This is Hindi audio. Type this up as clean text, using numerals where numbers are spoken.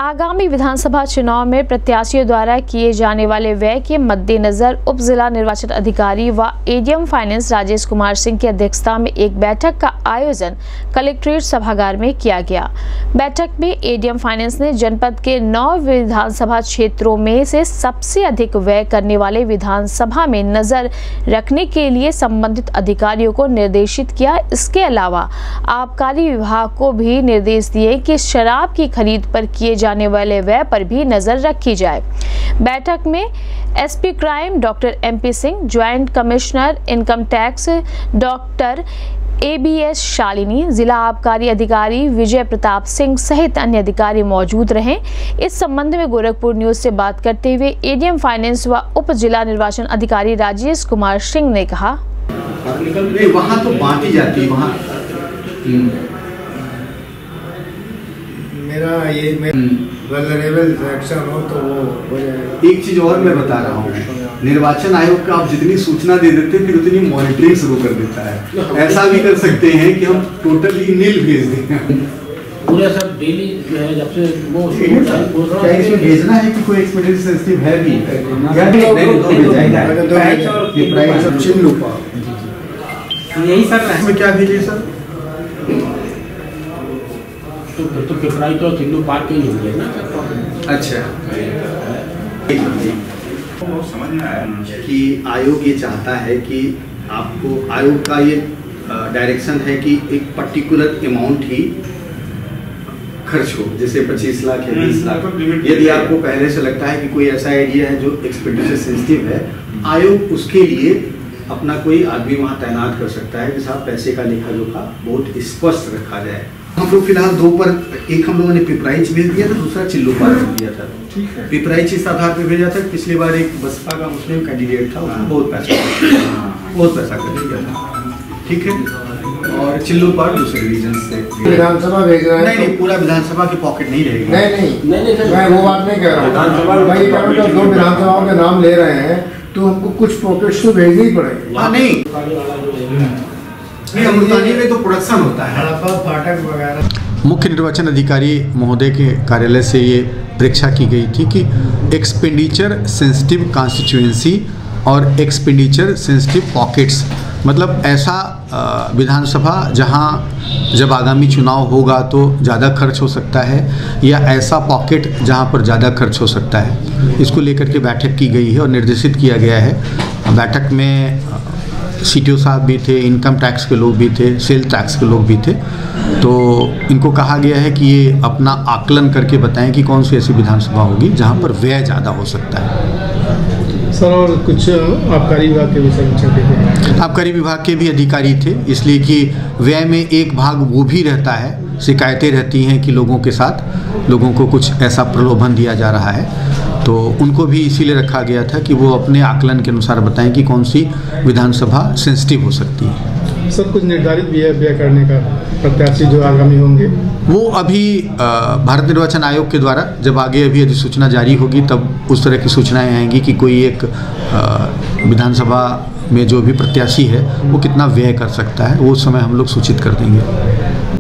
आगामी विधानसभा चुनाव में प्रत्याशियों द्वारा किए जाने वाले व्यय के मद्देनजर उप जिला निर्वाचन अधिकारी व एडीएम फाइनेंस राजेश कुमार सिंह की अध्यक्षता में एक बैठक का आयोजन कलेक्ट्रेट सभागार में किया गया। बैठक में एडीएम फाइनेंस ने जनपद के 9 विधानसभा क्षेत्रों में से सबसे अधिक व्यय करने वाले विधानसभा में नजर रखने के लिए संबंधित अधिकारियों को निर्देशित किया। इसके अलावा आबकारी विभाग को भी निर्देश दिए कि शराब की खरीद पर किए जाने वाले व्यय पर भी नजर रखी जाए। बैठक में SP crime doctor MP Singh, joint commissioner income tax doctor ABS Shalini, जिला आबकारी अधिकारी विजय प्रताप सिंह सहित अन्य अधिकारी मौजूद रहे। इस संबंध में गोरखपुर न्यूज से बात करते हुए एडीएम फाइनेंस व उप जिला निर्वाचन अधिकारी राजेश कुमार सिंह ने कहा, वहाँ तो बांटी जाती है, वहाँ मेरा ये वल्नरेबल सेक्शन हो तो वो हो जाएगा। एक चीज और मैं बता रहा हूँ, निर्वाचन आयोग का आप जितनी सूचना दे देते हैं फिर उतनी मॉनिटरिंग शुरू कर देता है। ऐसा भी कर सकते हैं कि हम टोटली नील भेज दें पूरा सब डेली जो है जब से वो इसमें भेजना है कि कोई एक्सपेंडिचर सेंसिटिव है भी यही सर इसमें क्या भेजिए सर? तो पिपराई तो चिल्लू पार्क के ही होंगे ना। अच्छा, समझ में आया कि आयोग ये चाहता है कि आपको, आयोग का ये डायरेक्शन है कि एक पर्टिकुलर अमाउंट ही खर्च हो, जैसे 25 लाख या 20 लाख। यदि आपको पहले से लगता है कि कोई ऐसा एरिया है जो एक्सपेंडिचर सेंसिटिव है, आयोग उसके लिए अपना कोई आदमी वहाँ तैनात कर सकता है कि साहब पैसे का लेखा जोखा बहुत स्पष्ट रखा जाए। हम लोग फिलहाल 2 पर, एक हम लोगों ने पिपराइच भेज दिया था, दूसरा चिल्लू पार भेज दिया था। पिपराइच इस आधार पर भेजा था, पिछली बार एक बसपा का मुस्लिम कैंडिडेट था, उसने बहुत पैसा कर दिया था, ठीक है। और चिल्लू पार दूसरे रीजन से विधानसभा भेज रहा है। नहीं, पूरा विधानसभा की पॉकेट नहीं रहेगी। नहीं, मैं वो बात नहीं कह रहा हूँ। भाई कह रहा हूँ 2 विधानसभाओं के नाम ले रहे हैं तो हमको कुछ पॉकेट तो भेजनी ही पड़ेगी। हाँ, नहीं अमृतानी में तो प्रोडक्शन होता है, फाटक वगैरह। मुख्य निर्वाचन अधिकारी महोदय के कार्यालय से ये परीक्षा की गई थी कि एक्सपेंडिचर सेंसिटिव कॉन्स्टिट्यूएंसी और एक्सपेंडिचर सेंसिटिव पॉकेट्स, मतलब ऐसा विधानसभा जहां जब आगामी चुनाव होगा तो ज़्यादा खर्च हो सकता है, या ऐसा पॉकेट जहां पर ज़्यादा खर्च हो सकता है, इसको लेकर के बैठक की गई है और निर्देशित किया गया है। बैठक में सीटीओ साहब भी थे, इनकम टैक्स के लोग भी थे, सेल टैक्स के लोग भी थे। तो इनको कहा गया है कि ये अपना आकलन करके बताएं कि कौन सी ऐसी विधानसभा होगी जहां पर व्यय ज़्यादा हो सकता है। सर, और कुछ आबकारी विभाग के भी समीक्षा, आबकारी विभाग के भी अधिकारी थे, इसलिए कि व्यय में एक भाग वो भी रहता है, शिकायतें रहती हैं कि लोगों के साथ लोगों को कुछ ऐसा प्रलोभन दिया जा रहा है, तो उनको भी इसीलिए रखा गया था कि वो अपने आकलन के अनुसार बताएं कि कौन सी विधानसभा सेंसिटिव हो सकती है। सर, कुछ निर्धारित व्यय करने का प्रत्याशी जो आगामी होंगे वो अभी भारत निर्वाचन आयोग के द्वारा जब आगे अभी अधिसूचना जारी होगी तब उस तरह की सूचनाएं आएंगी कि कोई एक विधानसभा में जो भी प्रत्याशी है वो कितना व्यय कर सकता है, वो समय हम लोग सूचित कर देंगे।